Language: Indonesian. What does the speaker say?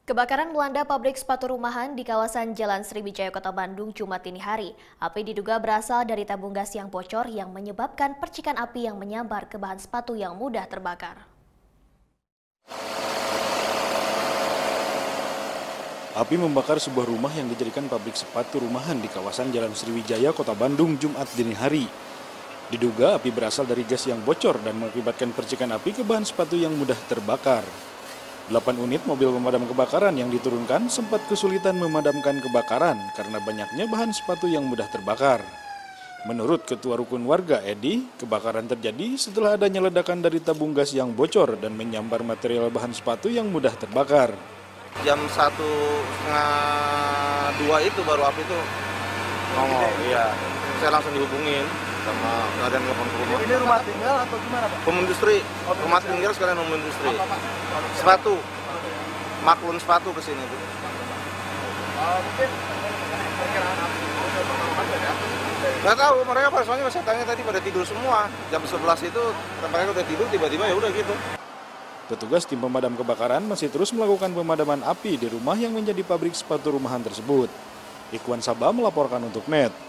Kebakaran melanda pabrik sepatu rumahan di kawasan Jalan Sriwijaya, Kota Bandung, Jumat dini hari. Api diduga berasal dari tabung gas yang bocor yang menyebabkan percikan api yang menyambar ke bahan sepatu yang mudah terbakar. Api membakar sebuah rumah yang dijadikan pabrik sepatu rumahan di kawasan Jalan Sriwijaya, Kota Bandung, Jumat dini hari. Diduga api berasal dari gas yang bocor dan mengakibatkan percikan api ke bahan sepatu yang mudah terbakar. 8 unit mobil pemadam kebakaran yang diturunkan sempat kesulitan memadamkan kebakaran karena banyaknya bahan sepatu yang mudah terbakar. Menurut Ketua Rukun Warga Edi, kebakaran terjadi setelah adanya ledakan dari tabung gas yang bocor dan menyambar material bahan sepatu yang mudah terbakar. Jam 1:30 itu baru api itu ngomong, iya. Saya langsung dihubungin sama keadaan telepon ke rumah. Ini rumah tinggal atau gimana, Pak? Home industri, rumah tinggal sekalian home industri. Sepatu, maklun sepatu ke sini tuh. Mungkin perkiraan api ya? Nggak tahu, mereka soalnya saya tanya tadi pada tidur semua. Jam 11 itu mereka udah tidur, tiba-tiba ya udah gitu. Petugas tim pemadam kebakaran masih terus melakukan pemadaman api di rumah yang menjadi pabrik sepatu rumahan tersebut. Ikhwan Sabah melaporkan untuk NET.